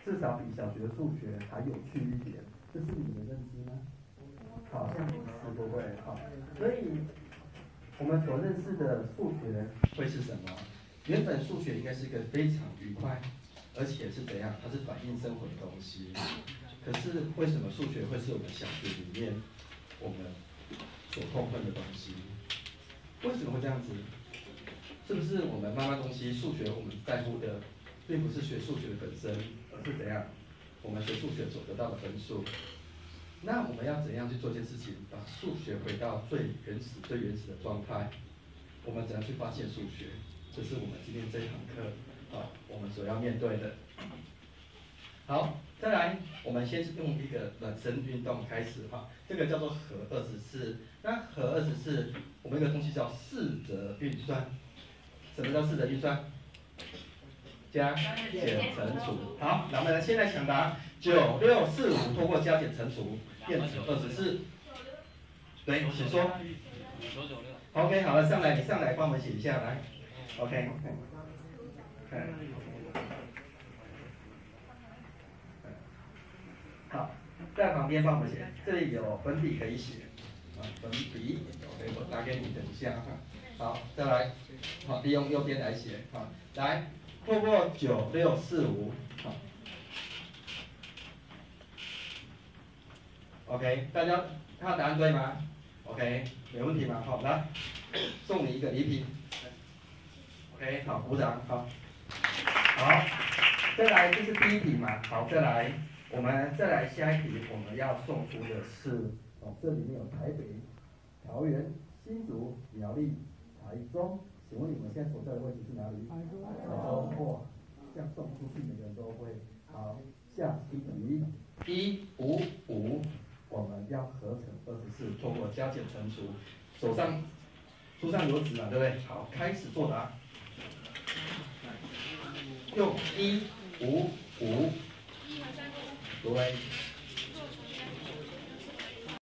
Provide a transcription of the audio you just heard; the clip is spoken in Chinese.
至少比小学的数学还有趣一点，这是你的认知吗？好像不是，对不对？好，所以我们所认识的数学会是什么？原本数学应该是一个非常愉快，而且是怎样？它是反映生活的东西。可是为什么数学会是我们小学里面我们所痛恨的东西？为什么会这样子？是不是我们妈妈东西数学我们在乎的，并不是学数学的本身，而是怎样？我们学数学所得到的分数。那我们要怎样去做一件事情，把数学回到最原始的状态？我们怎样去发现数学？这是我们今天这一堂课我们所要面对的。好，再来，我们先用一个冷身运动开始这个叫做和24。那和24，我们有一个东西叫四则运算。什么叫四则运算？加减乘除。好，那我们先来抢答，9645通过加减乘除变成24。对，请说。OK， 好了，上来，你上来帮我们写一下来。OK。好，在旁边帮我们写，这里有粉笔可以写粉笔 ，OK， 我拿给你，等一下好，再来，好，利用右边来写，好，来，透过9645，好 ，OK， 大家看答案对吗 ？OK， 没问题吗？好，来，送你一个礼品 ，OK， 好，鼓掌，好，好，再来，这是第一题嘛，好，再来。我们再来下一题，我们要送出的是这里面有台北、桃园、新竹、苗栗、台中，请问你们现在所在的位置是哪里？台中。哇，这样送出去每个人都会。好，下一题155，我们要合成24，通过加减乘除，书上有纸嘛，对不对？好，开始作答。用155。对，